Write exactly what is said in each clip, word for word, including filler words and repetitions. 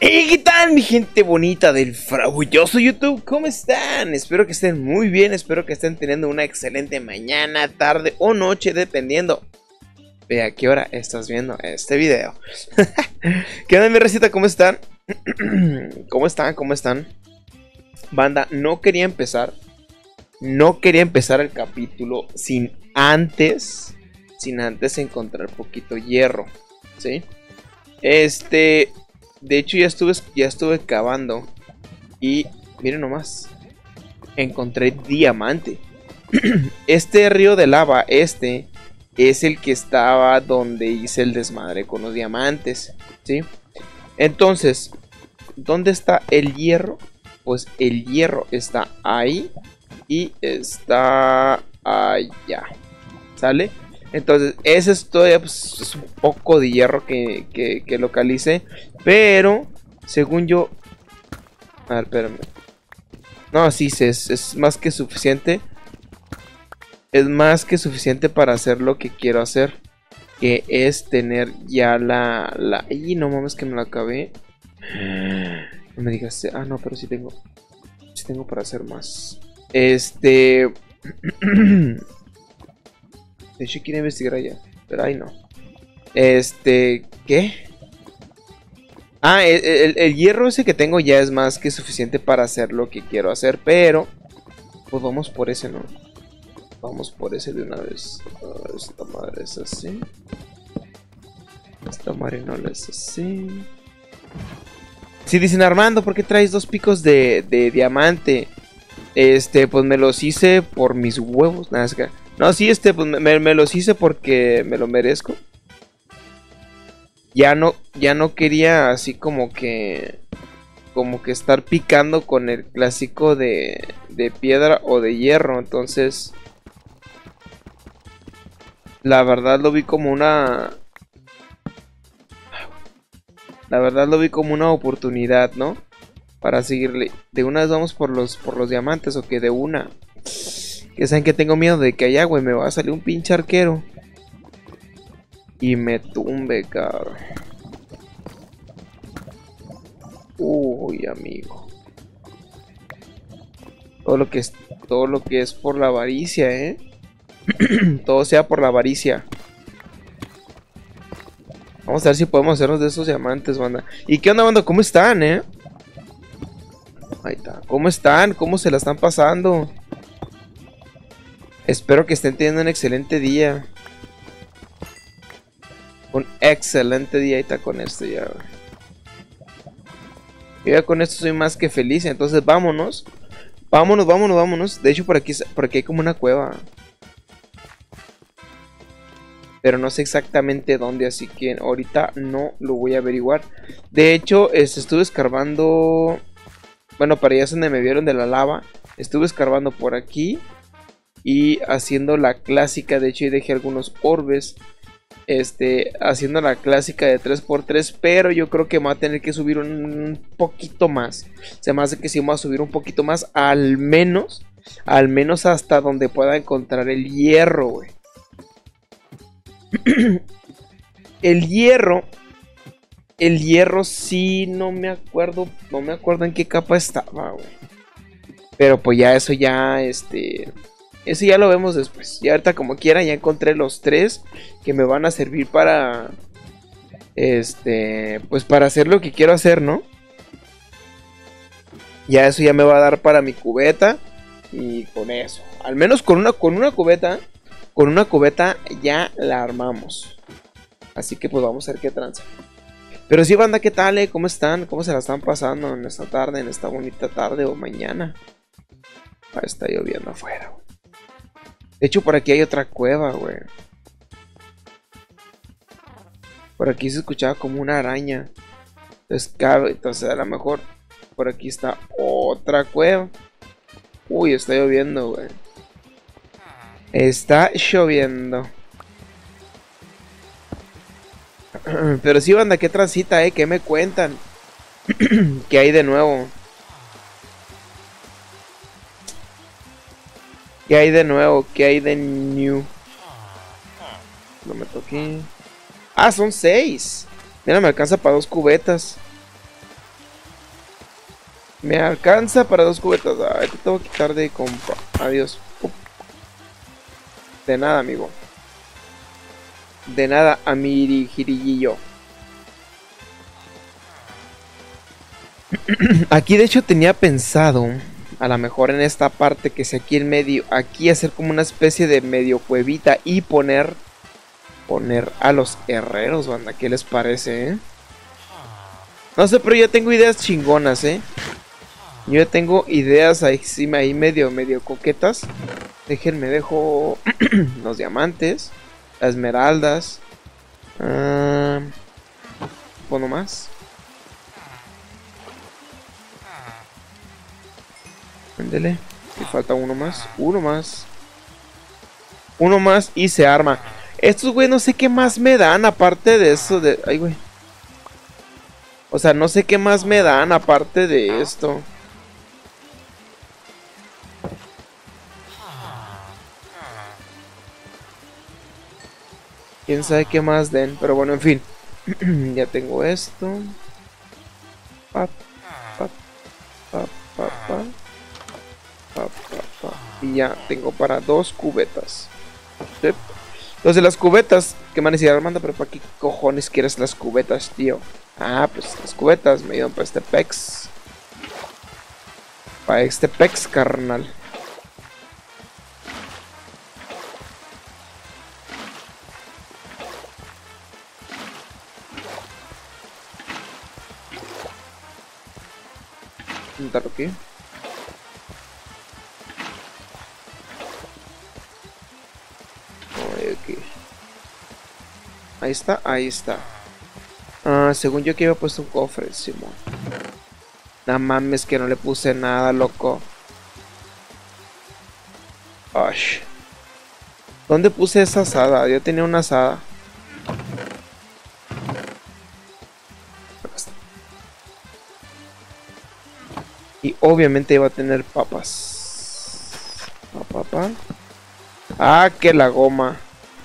Hey, ¿qué tal mi gente bonita del fabuloso YouTube? ¿Cómo están? Espero que estén muy bien, espero que estén teniendo una excelente mañana, tarde o noche, dependiendo de a qué hora estás viendo este video. ¿Qué onda mi recita? ¿Cómo están? ¿Cómo están? ¿Cómo están? Banda, no quería empezar, no quería empezar el capítulo sin antes, sin antes encontrar poquito hierro, ¿sí? Este... De hecho ya estuve, ya estuve cavando y miren nomás, encontré diamante. Este río de lava, este, es el que estaba donde hice el desmadre con los diamantes, ¿sí? Entonces, ¿dónde está el hierro? Pues el hierro está ahí y está allá, ¿sale? Entonces, ese es todavía pues, es un poco de hierro que, que, que localicé. Pero, según yo... A ver, espérame. No, sí, es, es más que suficiente. Es más que suficiente para hacer lo que quiero hacer. Que es tener ya la... la... ¡Ay, no mames que me la acabé! No me digas... Ah, no, pero sí tengo... Sí tengo para hacer más. Este... De hecho quiero investigar allá, pero ahí no. Este, ¿qué? Ah, el, el, el hierro ese que tengo ya es más que suficiente para hacer lo que quiero hacer, pero pues vamos por ese, ¿no? Vamos por ese de una vez. Oh, esta madre es así. Esta madre no la es así. Si dicen, Armando, ¿por qué traes dos picos de, de diamante? Este, pues me los hice por mis huevos. Nada, es que... No, sí, este, pues me, me los hice porque me lo merezco. Ya no, ya no quería así como que... Como que estar picando con el clásico de, de piedra o de hierro. Entonces... La verdad lo vi como una... La verdad lo vi como una oportunidad, ¿no? Para seguirle. De una vez vamos por los, por los diamantes, o que de una... Que saben que tengo miedo de que allá, güey, me va a salir un pinche arquero y me tumbe, cabrón. Uy, amigo. Todo lo que es, todo lo que es por la avaricia, ¿eh? Todo sea por la avaricia. Vamos a ver si podemos hacernos de esos diamantes, banda. ¿Y qué onda, banda? ¿Cómo están, eh? Ahí está. ¿Cómo están? ¿Cómo se la están pasando? Espero que estén teniendo un excelente día. Un excelente día. Ahí está con esto ya. Yo ya con esto soy más que feliz. Entonces vámonos. Vámonos, vámonos, vámonos. De hecho por aquí, por aquí hay como una cueva. Pero no sé exactamente dónde. Así que ahorita no lo voy a averiguar. De hecho este, estuve escarbando. Bueno, para allá es donde me vieron de la lava. Estuve escarbando por aquí. Y haciendo la clásica, de hecho, y dejé algunos orbes. Este, haciendo la clásica de tres por tres. Pero yo creo que me va a tener que subir un poquito más. Se me hace que si sí vamos a subir un poquito más. Al menos, al menos hasta donde pueda encontrar el hierro, güey. El hierro. El hierro sí, no me acuerdo. No me acuerdo en qué capa estaba, güey. Pero pues ya eso ya, este... Eso ya lo vemos después. Y ahorita como quiera ya encontré los tres que me van a servir para... Este... Pues para hacer lo que quiero hacer, ¿no? Ya eso ya me va a dar para mi cubeta. Y con eso. Al menos con una, con una cubeta. Con una cubeta ya la armamos. Así que pues vamos a ver qué tranza. Pero sí, banda, ¿qué tal, eh? ¿Cómo están? ¿Cómo se la están pasando en esta tarde? En esta bonita tarde o mañana. Ah, está lloviendo afuera, güey. De hecho, por aquí hay otra cueva, güey. Por aquí se escuchaba como una araña. Entonces, cabe, entonces a lo mejor por aquí está otra cueva. Uy, está lloviendo, güey. Está lloviendo. Pero sí, banda, ¿qué transita, eh? ¿Qué me cuentan? ¿Qué hay de nuevo? ¿Qué hay de nuevo? ¿Qué hay de new? No me toqué. Ah, son seis. Mira, me alcanza para dos cubetas. Me alcanza para dos cubetas. Ay, te tengo que quitar de compa. Adiós. Up. De nada, amigo. De nada, amiguillo. Aquí de hecho tenía pensado, a lo mejor en esta parte que es aquí en medio, aquí hacer como una especie de medio cuevita y poner, poner a los herreros, banda. ¿Qué les parece, eh? No sé, pero yo tengo ideas chingonas, eh. Yo ya tengo ideas ahí, sí, ahí medio, medio coquetas. Déjenme, dejo los diamantes, las esmeraldas. Uh, ¿Pono más? Ándele. Me falta uno más. Uno más. Uno más y se arma. Estos, güey, no sé qué más me dan aparte de eso de... Ay, güey. O sea, no sé qué más me dan aparte de esto. Quién sabe qué más den. Pero bueno, en fin. Ya tengo esto. Pa, pa, pa, pa, pa. Pa, pa, pa. Y ya tengo para dos cubetas. ¿Sí? Entonces las cubetas. ¿Qué me van a decir, Armando? Pero ¿para qué cojones quieres las cubetas, tío? Ah, pues las cubetas me ayudan para este pex. Para este pex, carnal. Juntarlo aquí. Aquí. Ahí está, ahí está. Ah, según yo que había puesto un cofre, Simón. No mames que no le puse nada, loco. Osh. ¿Dónde puse esa asada? Yo tenía una asada. Y obviamente iba a tener papas. Pa, pa, pa. Ah, que la goma.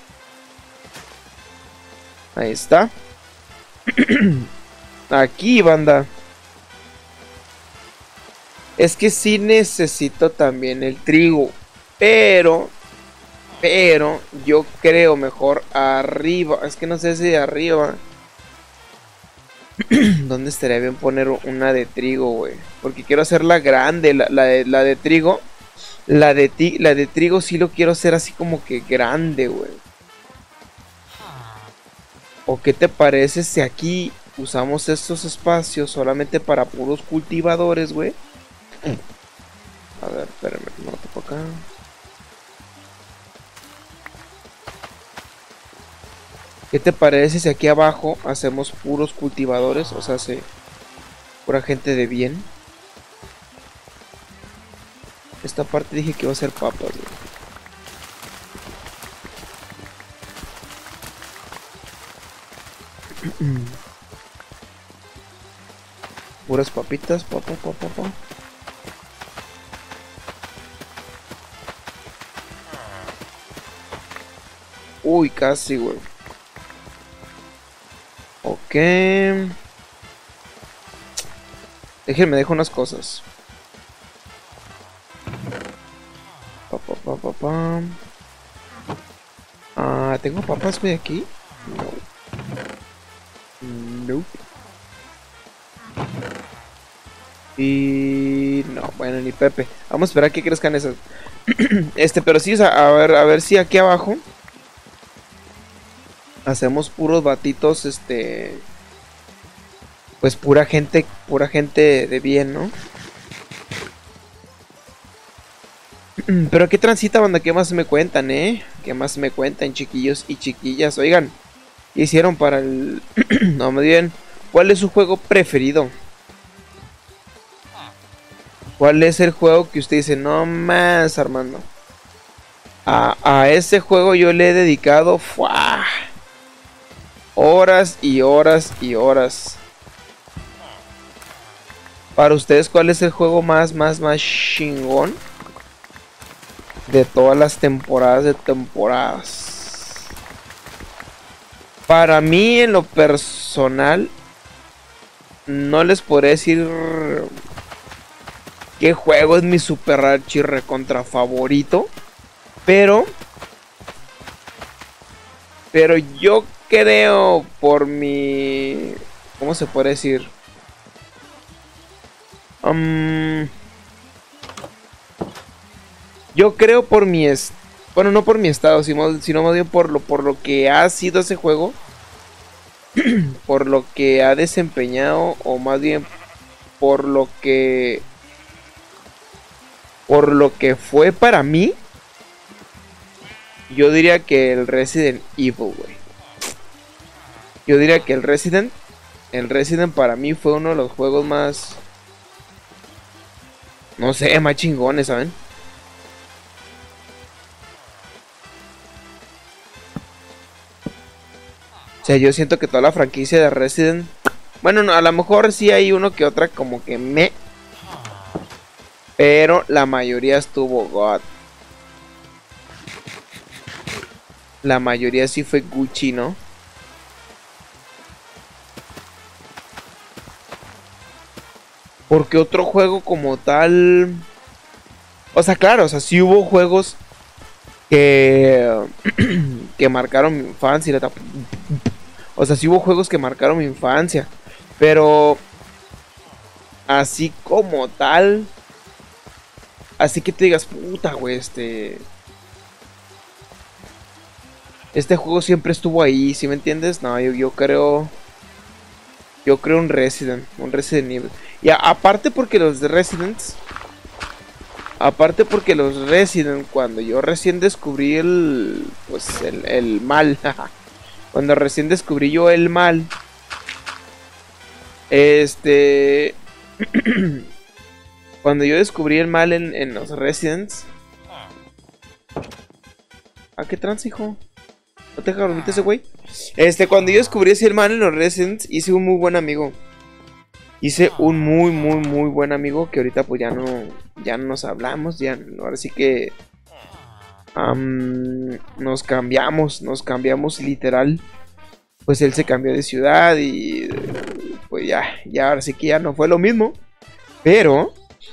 Ahí está. Aquí, banda. Es que sí necesito también el trigo. Pero, pero, yo creo mejor arriba. Es que no sé si de arriba. ¿Dónde estaría bien poner una de trigo, güey? Porque quiero hacerla grande, la, la, de, la de trigo. La de, ti, la de trigo sí lo quiero hacer así como que grande, güey. ¿O qué te parece si aquí usamos estos espacios solamente para puros cultivadores, güey? A ver, espérame, no toco acá. ¿Qué te parece si aquí abajo hacemos puros cultivadores? O sea, se... pura gente de bien. Esta parte dije que iba a ser papas, güey. Puras papitas, papá, papá, papá. Uy, casi, güey. Ok. Déjenme, dejo unas cosas. Papá, papá, papá. Ah, ¿tengo papas, güey, aquí? No. Nope. Y no, bueno, ni Pepe. Vamos a esperar a que crezcan esas. Este, pero sí, o sea, a ver, a ver si aquí abajo hacemos puros batitos, este, pues pura gente, pura gente de bien, ¿no? Pero qué transita, banda, qué más me cuentan, eh, qué más me cuentan, chiquillos y chiquillas. Oigan, ¿qué hicieron para el? No me bien. ¿Cuál es su juego preferido? ¿Cuál es el juego que usted dice, no más, Armando? A, a ese juego yo le he dedicado ¡fua! Horas y horas y horas. Para ustedes, ¿cuál es el juego más, más, más chingón de todas las temporadas de temporadas? Para mí, en lo personal, no les podré decir qué juego es mi super archi recontra favorito. Pero... Pero yo creo por mi... ¿Cómo se puede decir? Um, yo creo por mi... Es, bueno, no por mi estado, sino, sino más bien por lo, por lo que ha sido ese juego. Por lo que ha desempeñado, o más bien por lo que... Por lo que fue para mí. Yo diría que el Resident Evil, güey. Yo diría que el Resident... El Resident para mí fue uno de los juegos más... No sé, más chingones, ¿saben? O sea, yo siento que toda la franquicia de Resident... Bueno, no, a lo mejor sí hay uno que otra como que me... Pero la mayoría estuvo God. La mayoría sí fue Gucci, ¿no? Porque otro juego como tal... O sea, claro, o sea, sí hubo juegos que... que marcaron mi infancia. O sea, sí hubo juegos que marcaron mi infancia. Pero... Así como tal... Así que te digas, puta, güey, este... Este juego siempre estuvo ahí, ¿sí me entiendes? No, yo, yo creo... Yo creo un Resident, un Resident Evil. Y a, aparte porque los de Residents... Aparte porque los Resident, cuando yo recién descubrí el... Pues el, el mal. Cuando recién descubrí yo el mal... Este... Cuando yo descubrí el mal en, en los Residents... ¿A qué trans, hijo? ¿No te jalonetes ese güey? Este, cuando yo descubrí ese mal en los Residents, hice un muy buen amigo. Hice un muy, muy, muy buen amigo que ahorita pues ya no, ya no nos hablamos, ya, ahora sí que um, nos cambiamos, nos cambiamos literal. Pues él se cambió de ciudad y pues ya, ya ahora sí que ya no fue lo mismo. Pero,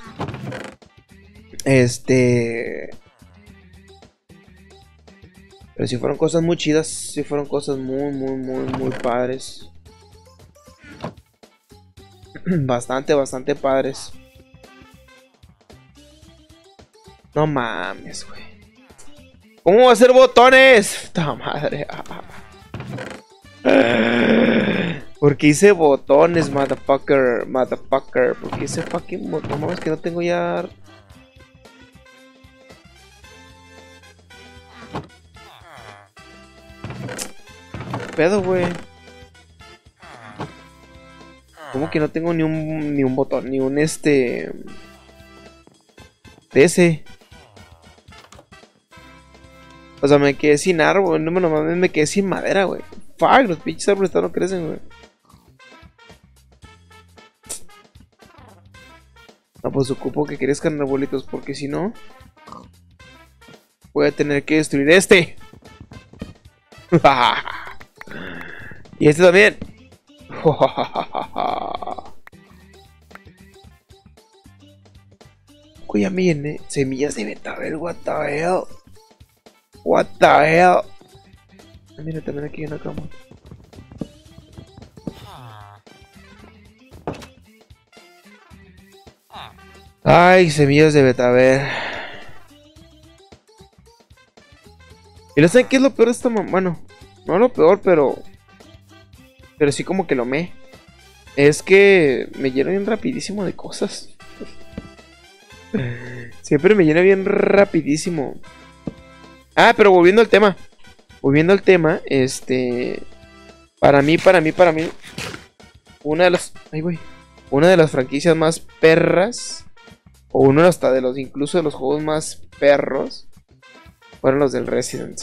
este... Pero sí fueron cosas muy chidas, sí fueron cosas muy, muy, muy, muy padres. Bastante, bastante padres. No mames, güey. ¿Cómo va a ser botones? ¡Puta madre! Porque hice botones, motherfucker, motherfucker. Porque hice fucking botones. No mames, que no tengo ya... ¿Qué pedo, güey? ¿Cómo que no tengo ni un, ni un botón, ni un este... de ese? O sea, me quedé sin árbol, no me lo mames, me quedé sin madera, güey. Fuck, los pinches árboles no crecen, güey. No, pues ocupo que crezcan arbolitos, porque si no... voy a tener que destruir este. Y este también. Oye, miren, semillas de betabel, what the hell. What the hell. Ah, mira, también aquí hay una cama. Ay, semillas de betabel. Y no sé qué es lo peor de esta mamá. Bueno, no lo peor, pero... Pero sí como que lo me... Es que me lleno bien rapidísimo de cosas. Siempre me llena bien rapidísimo. Ah, pero volviendo al tema. Volviendo al tema, este... Para mí, para mí, para mí... Una de las... Ay, güey. Una de las franquicias más perras... O uno hasta de los... Incluso de los juegos más perros... Fueron los del Resident.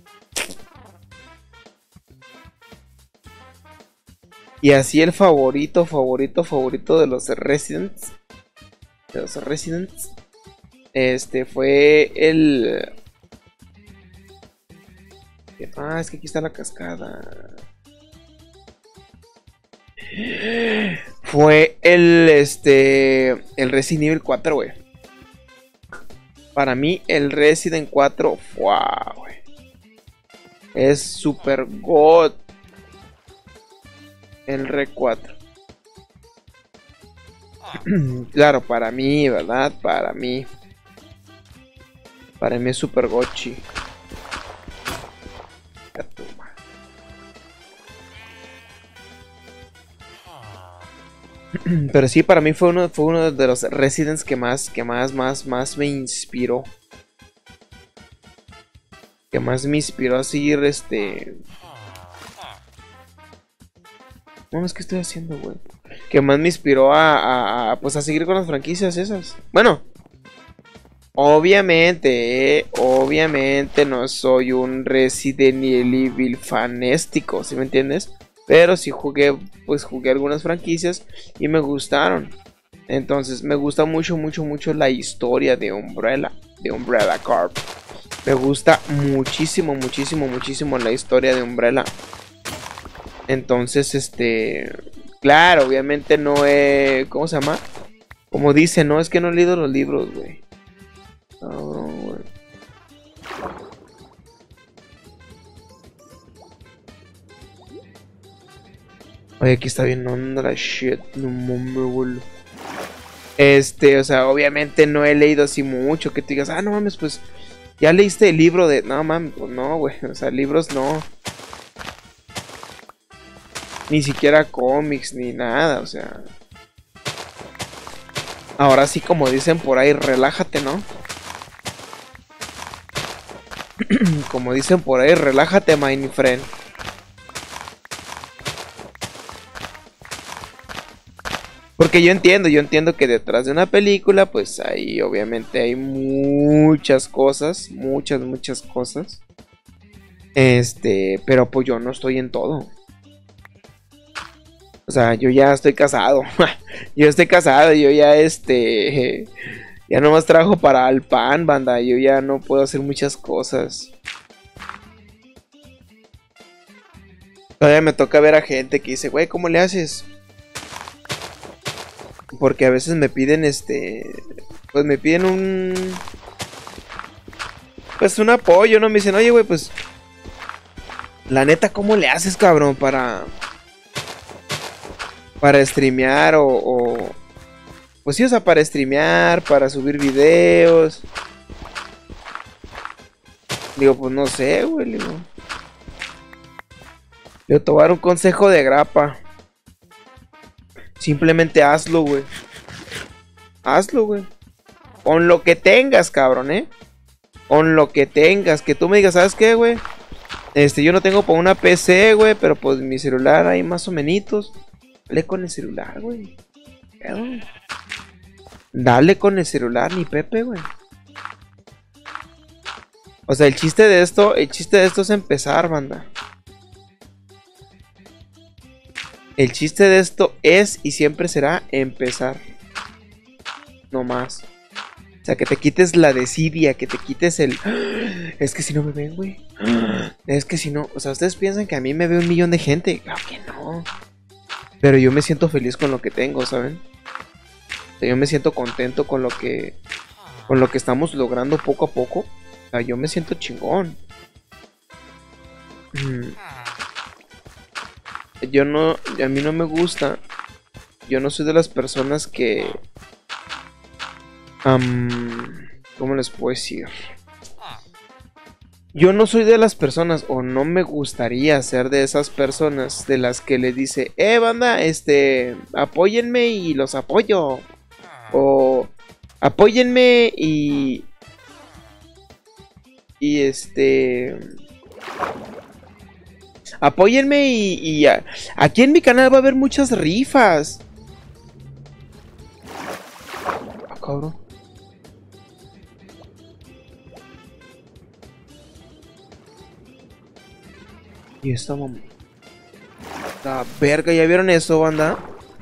Y así el favorito, favorito, favorito de los Residents. De los Residents. Este fue el... Ah, es que aquí está la cascada. fue el, este, el Resident Evil cuatro, güey. Para mí, el Resident cuatro, wow, güey. Es super god. El Re cuatro. Claro, para mí, ¿verdad? Para mí. Para mí es super gochi. Pero sí, para mí fue uno, fue uno de los Residents que más, que más, más, más me inspiró. Que más me inspiró a seguir, este... No, es que estoy haciendo, güey. Que más me inspiró a, a, a, pues a seguir con las franquicias esas. Bueno, obviamente, eh, obviamente no soy un Resident Evil fanático, ¿sí me entiendes? Pero sí jugué, pues jugué algunas franquicias y me gustaron. Entonces me gusta mucho, mucho, mucho la historia de Umbrella, de Umbrella Corp. Me gusta muchísimo, muchísimo, muchísimo la historia de Umbrella. Entonces, este... Claro, obviamente no he... ¿Cómo se llama? Como dice, no, es que no he leído los libros, güey. Oh, güey. Oye, aquí está bien onda la shit. No mames, güey. Este, o sea, obviamente no he leído así mucho. Que te digas, ah, no mames, pues... Ya leíste el libro de... No mames, pues no, güey. O sea, libros no. Ni siquiera cómics, ni nada, o sea... Ahora sí, como dicen por ahí, relájate, ¿no? Como dicen por ahí, relájate, my friend. Porque yo entiendo, yo entiendo que detrás de una película, pues ahí obviamente hay muchas cosas, muchas, muchas cosas. Este, pero pues yo no estoy en todo. O sea, yo ya estoy casado. Yo estoy casado, yo ya este... Ya nomás trabajo para el pan, banda. Yo ya no puedo hacer muchas cosas. Todavía me toca ver a gente que dice, güey, ¿cómo le haces? Porque a veces me piden este... Pues me piden un... Pues un apoyo, ¿no? Me dicen, oye, güey, pues... La neta, ¿cómo le haces, cabrón? Para... Para streamear o, o... Pues sí, o sea, para streamear, para subir videos. Digo, pues no sé, güey. Digo, Digo, te voy a dar un consejo de grapa. Simplemente hazlo, güey. Hazlo, güey. Con lo que tengas, cabrón, ¿eh? Con lo que tengas. Que tú me digas, ¿sabes qué, güey? Este, yo no tengo para una P C, güey. Pero pues mi celular ahí más o menos. Dale con el celular, güey. Dale con el celular, ni Pepe, güey. O sea, el chiste de esto, el chiste de esto es empezar, banda. El chiste de esto es y siempre será empezar. No más. O sea, que te quites la desidia, que te quites el... Es que si no me ven, güey. Es que si no... O sea, ustedes piensan que a mí me ve un millón de gente. Claro que no. Pero yo me siento feliz con lo que tengo, ¿saben? O sea, yo me siento contento con lo que... Con lo que estamos logrando poco a poco. O sea, yo me siento chingón. Yo no... A mí no me gusta. Yo no soy de las personas que... Um, ¿Cómo les puedo decir? Yo no soy de las personas, o no me gustaría ser de esas personas de las que le dice, eh, banda, este, apóyenme y los apoyo. O apóyenme y... Y este... Apóyenme y... y a, aquí en mi canal va a haber muchas rifas. Ah, cabrón. Y esta mamá. La verga, ¿ya vieron eso, banda?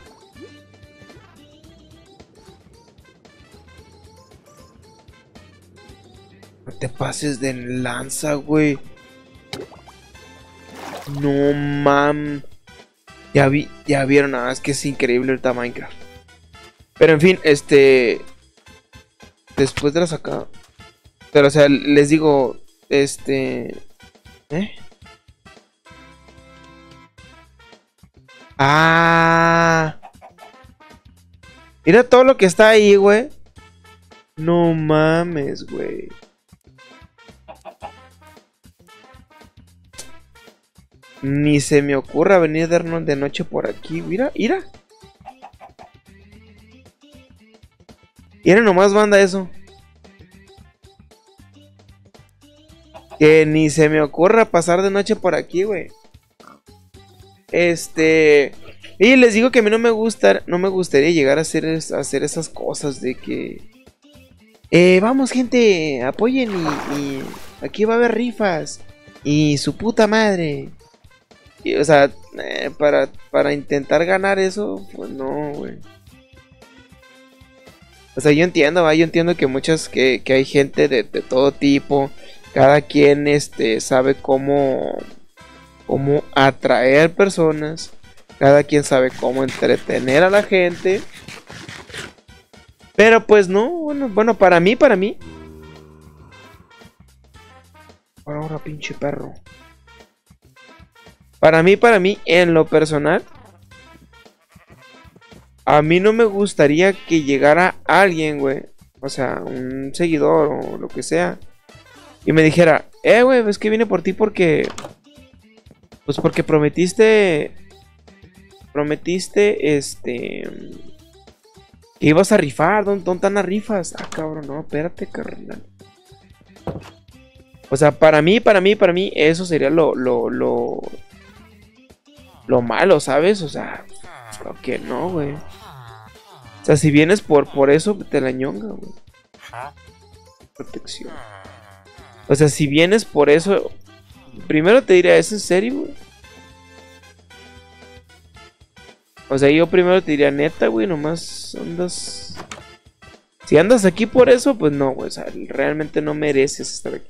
No te pases de lanza, güey. No mam. Ya vi, ya vieron, nada, es que es increíble ahorita Minecraft. Pero en fin, este... Después de la sacada... Pero o sea, les digo... Este... ¿Eh? Ah... Mira todo lo que está ahí, güey. No mames, güey. Ni se me ocurra venir de noche por aquí. Mira, mira. Mira nomás, banda, eso. Que ni se me ocurra pasar de noche por aquí, güey. Este... Y les digo que a mí no me gusta, no me gustaría llegar a hacer, a hacer esas cosas de que... Eh, vamos gente, apoyen y, y aquí va a haber rifas. Y su puta madre. Y, o sea, eh, para, para intentar ganar eso, pues no, güey. O sea, yo entiendo, ¿va? Yo entiendo que muchas, que, que hay gente de, de todo tipo. Cada quien este, sabe cómo, cómo atraer personas. Cada quien sabe cómo entretener a la gente. Pero pues no, bueno, bueno, para mí, para mí. Ahora, ahora, pinche perro. Para mí, para mí, en lo personal, a mí no me gustaría que llegara alguien, güey. O sea, un seguidor o lo que sea. Y me dijera, eh, güey, es que vine por ti porque... Pues porque prometiste... Prometiste, este... Que ibas a rifar, ¿dónde, dónde están las rifas? Ah, cabrón, no, espérate, carnal. O sea, para mí, para mí, para mí, eso sería lo, lo, lo... Lo malo, ¿sabes? O sea, creo que no, güey. O sea, si vienes por, por eso, te la ñonga, güey. Protección. O sea, si vienes por eso... Primero te diría, ¿es en serio, güey? O sea, yo primero te diría, neta, güey, nomás andas... Si andas aquí por eso, pues no, güey. O sea, realmente no mereces estar aquí.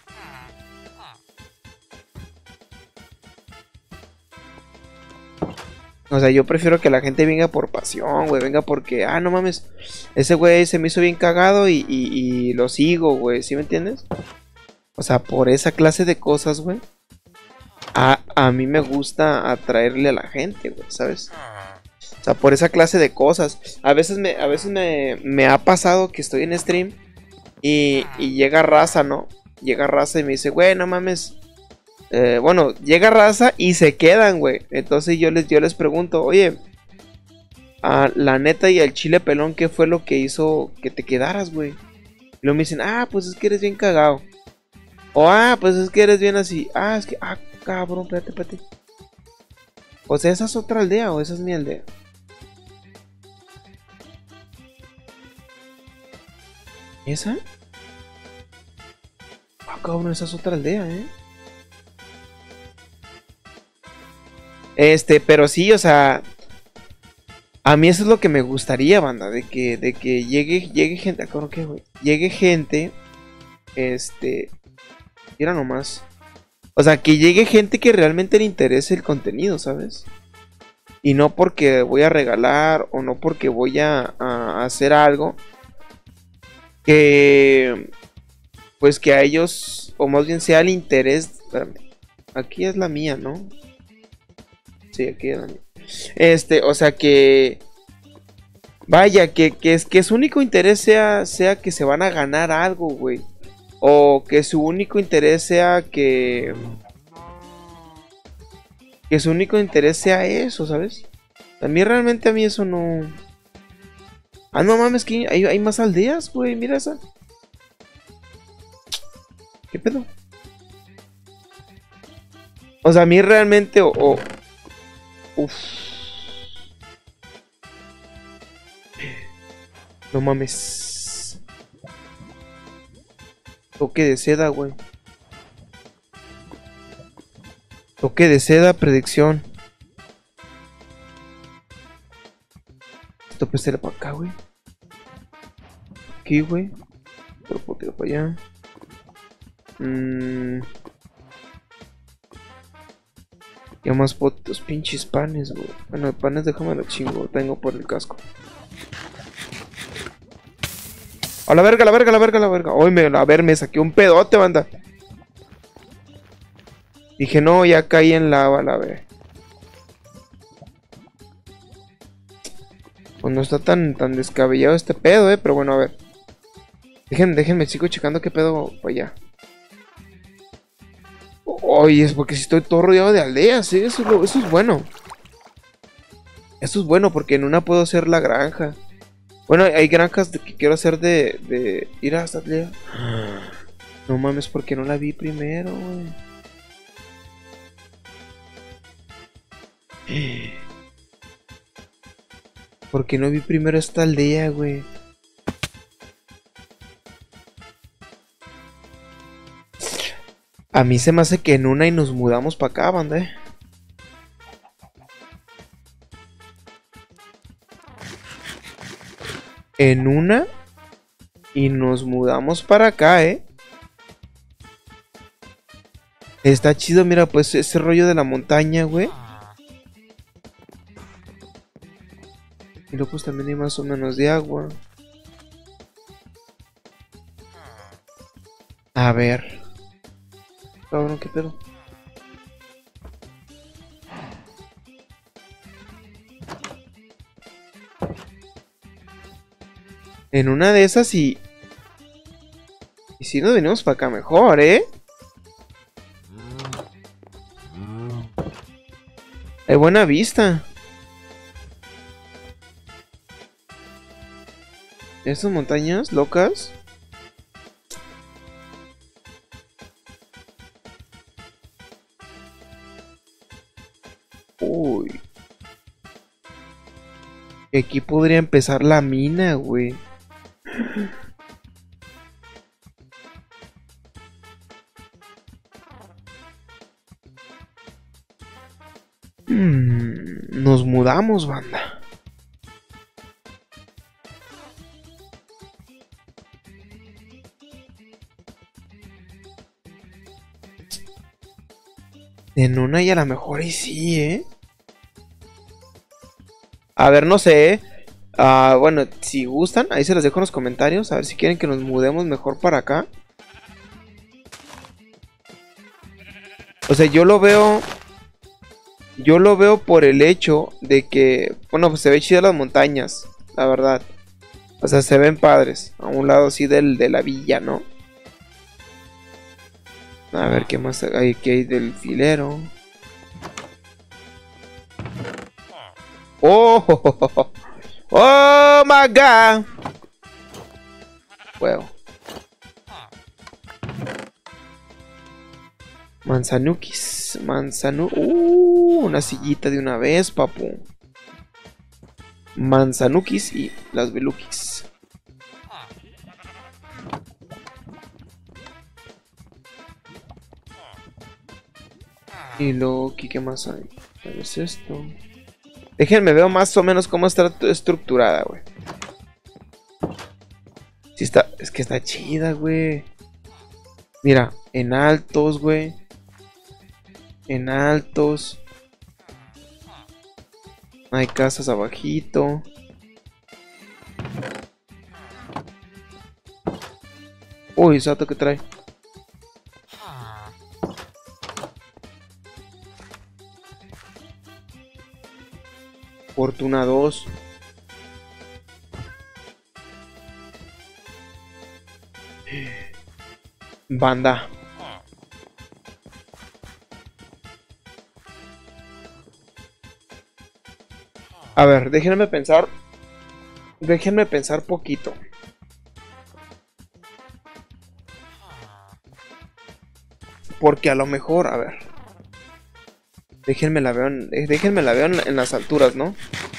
O sea, yo prefiero que la gente venga por pasión, güey. Venga porque, ah, no mames. Ese güey se me hizo bien cagado y, y, y lo sigo, güey. ¿Sí me entiendes? O sea, por esa clase de cosas, güey. A, a mí me gusta atraerle a la gente, güey, ¿sabes? O sea, por esa clase de cosas. A veces me, a veces me, me ha pasado que estoy en stream y, y llega raza, ¿no? Llega raza y me dice, güey, no mames. Eh, bueno, llega raza y se quedan, güey. Entonces yo les, yo les pregunto, oye, a la neta y al chile pelón, ¿qué fue lo que hizo que te quedaras, güey? Y luego me dicen, ah, pues es que eres bien cagado. O, ah, pues es que eres bien así. Ah, es que, ah, cabrón, espérate, espérate. O sea, ¿esa es otra aldea o esa es mi aldea? ¿Esa? Ah, cabrón, esa es otra aldea, ¿eh? Este, pero sí, o sea... A mí eso es lo que me gustaría, banda. De que, de que llegue, llegue gente... Ah, cabrón, ¿qué, güey? Llegue gente... Este... Mira nomás. O sea, que llegue gente que realmente le interese el contenido, ¿sabes? Y no porque voy a regalar o no porque voy a, a hacer algo que... Pues que a ellos, o más bien sea el interés... Espérame. Aquí es la mía, ¿no? Sí, aquí es la mía. Este, o sea que... Vaya, que, que, es, que su único interés sea, sea que se van a ganar algo, güey. O que su único interés sea que... Que su único interés sea eso, ¿sabes? A mí realmente a mí eso no... Ah, no mames, que hay, hay más aldeas, güey, mira esa. ¿Qué pedo? O sea, a mí realmente o... o... Uf. No mames. Toque de seda, güey. Toque de seda, predicción. Esto puede ser para acá, güey. Aquí, güey. Pero puedo tirar para allá. Mmm. Ok. ¿Qué más potos? Pinches panes, güey. Bueno, panes déjame lo chingo. Tengo por el casco. A la verga, a la verga, a la verga, a la verga. Uy, me, a ver, me saqué un pedote, banda. Dije, no, ya caí en lava, la verga. Pues no está tan, tan descabellado este pedo, eh. Pero bueno, a ver. Déjenme, déjenme, sigo checando qué pedo para allá. Oye, es porque si estoy todo rodeado de aldeas, ¿eh? Eso es, lo, eso es bueno. Eso es bueno porque en una puedo hacer la granja. Bueno, hay granjas de que quiero hacer de... de ir a esta aldea. No mames, porque no la vi primero, güey. Porque no vi primero esta aldea, güey. A mí se me hace que en una y nos mudamos para acá, banda, eh. En una y nos mudamos para acá, eh. Está chido, mira, pues ese rollo de la montaña, güey. Y luego pues también hay más o menos de agua. A ver. Cabrón, qué pedo. En una de esas y... Y si nos venimos para acá mejor, ¿eh? Hay buena vista. Estas montañas locas. Uy. Aquí podría empezar la mina, güey. Mm, nos mudamos, banda. En una y a lo mejor y sí, ¿eh? A ver, no sé, ¿eh? Uh, bueno, si gustan, ahí se los dejo en los comentarios. A ver si quieren que nos mudemos mejor para acá. O sea, yo lo veo... Yo lo veo por el hecho de que... Bueno, pues se ve chido las montañas, la verdad. O sea, se ven padres. A un lado así del, de la villa, ¿no? A ver, ¿qué más hay? ¿Qué hay del filero? ¡Oh! ¡Oh, my God! Huevo. Manzanukis. Manzanu... Uh, una sillita de una vez, papu. Manzanukis y las belukis. Y luego, ¿qué más hay? ¿Qué es esto? Déjenme ver más o menos cómo está estructurada, güey. Sí está... Es que está chida, güey. Mira, en altos, güey. En altos. Hay casas abajito. Uy, Sato que trae. Fortuna dos. Banda. A ver, déjenme pensar. Déjenme pensar poquito. Porque a lo mejor, a ver. Déjenme la veo en, déjenme la veo en, en las alturas, ¿no?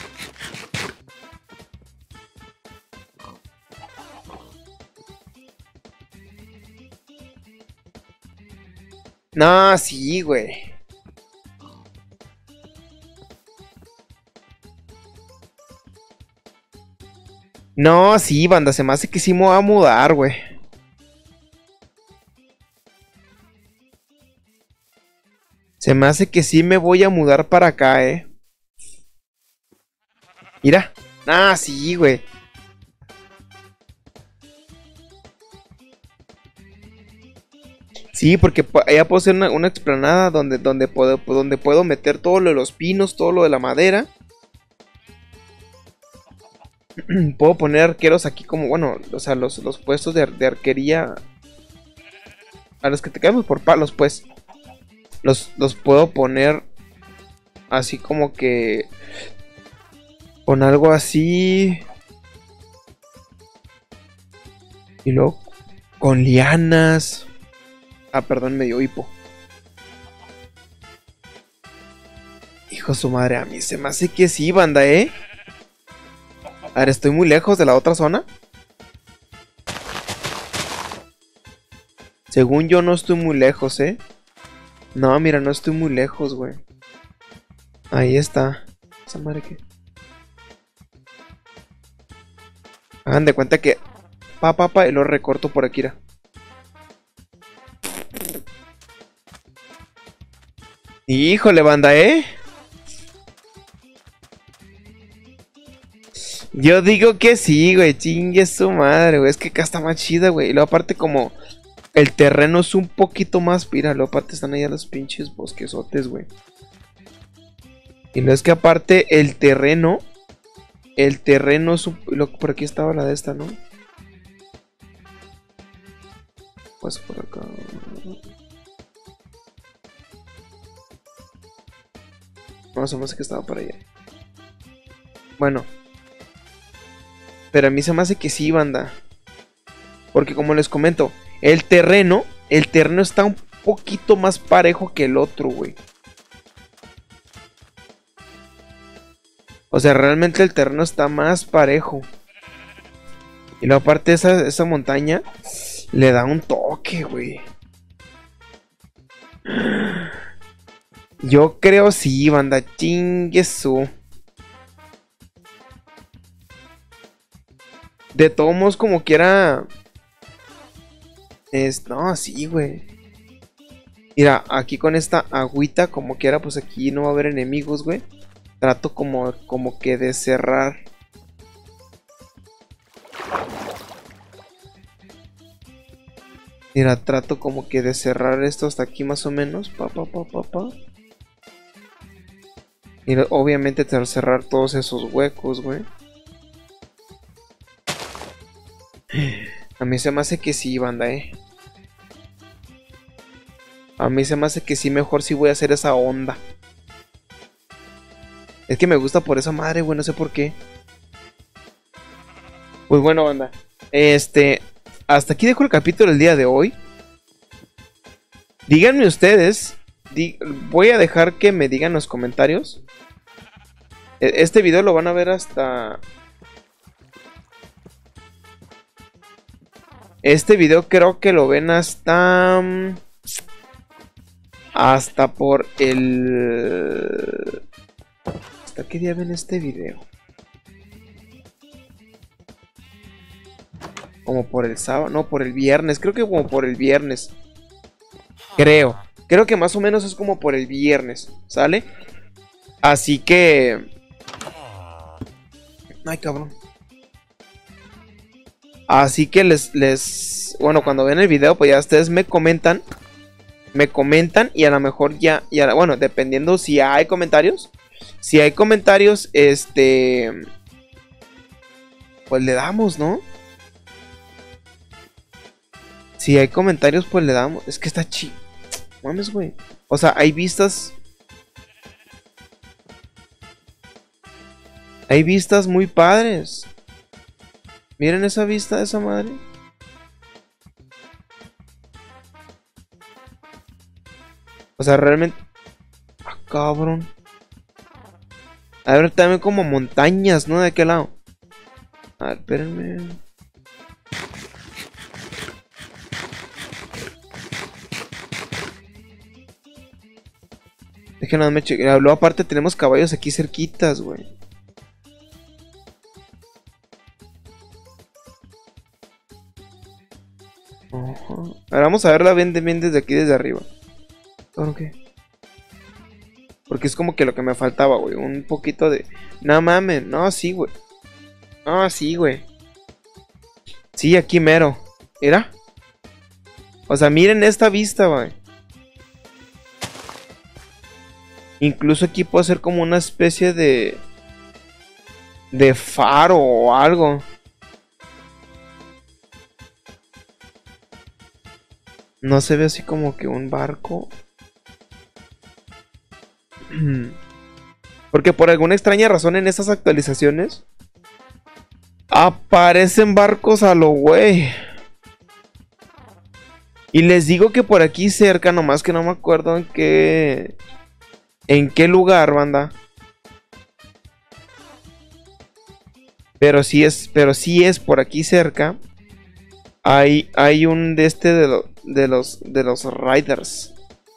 No, sí, güey. No, sí, banda, se me hace que sí me voy a mudar, güey. Se me hace que sí me voy a mudar para acá, eh. Mira. Ah, sí, güey. Sí, porque allá puedo hacer una, una explanada donde, donde, puedo, donde puedo meter todo lo de los pinos, todo lo de la madera. Puedo poner arqueros aquí como, bueno, o sea, los, los puestos de, de arquería. A los que te quedamos por palos, pues. Los, los puedo poner así como que... Con algo así. Y luego con lianas. Ah, perdón, me dio hipo. Hijo de su madre, a mí se me hace que sí, banda, ¿eh? A ver, estoy muy lejos de la otra zona. Según yo no estoy muy lejos, ¿eh? No, mira, no estoy muy lejos, güey. Ahí está. Esa madre que... Hagan de cuenta que... Pa, pa, pa, y lo recorto por aquí, ¿ra? Híjole, banda, ¿eh? Yo digo que sí, güey. Chingue su madre, güey. Es que acá está más chida, güey. Y luego aparte como... El terreno es un poquito más... Mira, luego aparte están allá los pinches bosquesotes, güey. Y no es que aparte el terreno... El terreno es un... Por aquí estaba la de esta, ¿no? Pues por acá... No, se me hace que estaba para allá. Bueno. Pero a mí se me hace que sí, banda. Porque como les comento, el terreno, el terreno está un poquito más parejo que el otro, güey. O sea, realmente el terreno está más parejo. Y luego aparte esa, esa montaña le da un toque, güey. Yo creo sí, banda, chingue su. De todos modos, como quiera. Es, no, sí, güey. Mira, aquí con esta agüita, como quiera, pues aquí no va a haber enemigos, güey. Trato como, como que de cerrar. Mira, trato como que de cerrar esto hasta aquí más o menos. Pa, pa, pa, pa, pa. Y obviamente cerrar todos esos huecos, güey. A mí se me hace que sí, banda, eh. A mí se me hace que sí, mejor sí voy a hacer esa onda. Es que me gusta por esa madre, güey, no sé por qué. Pues bueno, banda. Este, hasta aquí dejo el capítulo del día de hoy. Díganme ustedes. Di, voy a dejar que me digan en los comentarios. Este video lo van a ver hasta... Este video creo que lo ven hasta... Hasta por el... ¿Hasta qué día ven este video? Como por el sábado, no, por el viernes. Creo que como por el viernes. Creo. Creo que más o menos es como por el viernes, ¿sale? Así que... Ay, cabrón. Así que les, les... Bueno, cuando ven el video, pues ya ustedes me comentan. Me comentan y a lo mejor ya... ya bueno, dependiendo si hay comentarios. Si hay comentarios, este... Pues le damos, ¿no? Si hay comentarios, pues le damos. Es que está chido. Mames, güey. O sea, hay vistas... Hay vistas muy padres. Miren esa vista de esa madre. O sea, realmente... Ah, cabrón. A ver, también como montañas, ¿no? ¿De qué lado? A ver, espérenme. Es que nada me cheque. Luego aparte tenemos caballos aquí cerquitas, güey. Ahora vamos a verla bien, bien desde aquí, desde arriba. ¿Ahora qué? Porque es como que lo que me faltaba, güey. Un poquito de... No mames, no, sí, güey. No, sí, güey. Sí, aquí mero. Mira. O sea, miren esta vista, güey. Incluso aquí puedo hacer como una especie de... de faro o algo. No se ve así como que un barco. Porque por alguna extraña razón en estas actualizaciones aparecen barcos a lo güey. Y les digo que por aquí cerca, nomás que no me acuerdo en qué... ¿En qué lugar, banda? Pero sí es, pero sí es por aquí cerca. Hay, hay un de este de, lo, de los de los Riders.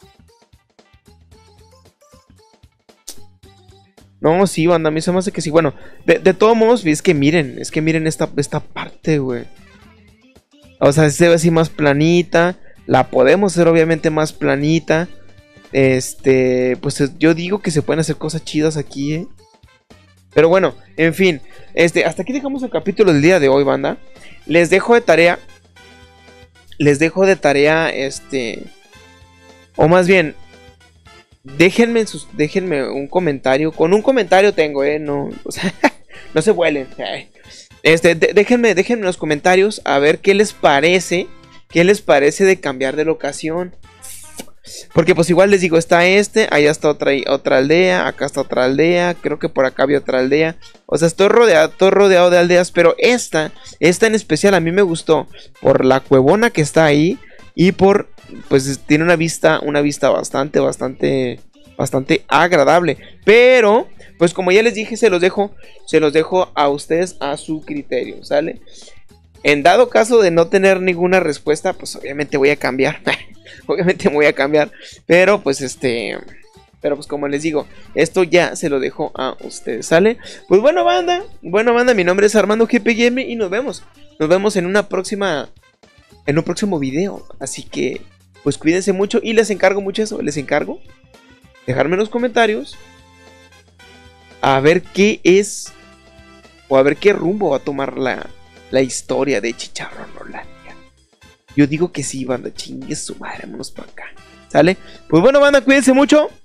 No, sí, banda, a mí se me hace que sí. Bueno, de, de todos modos, es que miren, es que miren esta, esta parte, güey. O sea, se ve así más planita. La podemos hacer obviamente más planita. Este, pues yo digo que se pueden hacer cosas chidas aquí, ¿eh? Pero bueno, en fin, este, hasta aquí dejamos el capítulo del día de hoy, banda. Les dejo de tarea, les dejo de tarea, este, o más bien, déjenme, sus, déjenme un comentario. Con un comentario tengo, eh, no, o sea, no se vuelen. Este, de, déjenme, déjenme en los comentarios a ver qué les parece, qué les parece de cambiar de locación. Porque pues igual les digo, está este, allá está otra, otra aldea, acá está otra aldea, creo que por acá había otra aldea. O sea, estoy rodeado, estoy rodeado de aldeas, pero esta, esta en especial a mí me gustó por la cuevona que está ahí y por, pues tiene una vista, una vista bastante, bastante, bastante agradable. Pero, pues como ya les dije, se los dejo, se los dejo a ustedes a su criterio, ¿sale? En dado caso de no tener ninguna respuesta, pues obviamente voy a cambiar. Obviamente voy a cambiar. Pero pues este... Pero pues como les digo, esto ya se lo dejo a ustedes, ¿sale? Pues bueno, banda. Bueno, banda, mi nombre es Armando G P Game y nos vemos. Nos vemos en una próxima... En un próximo video. Así que, pues cuídense mucho y les encargo mucho eso. Les encargo dejarme en los comentarios a ver qué es... O a ver qué rumbo va a tomar la... La historia de Chicharronolandia. Yo digo que sí, banda, chingue su madre, vámonos para acá. ¿Sale? Pues bueno, banda, cuídense mucho.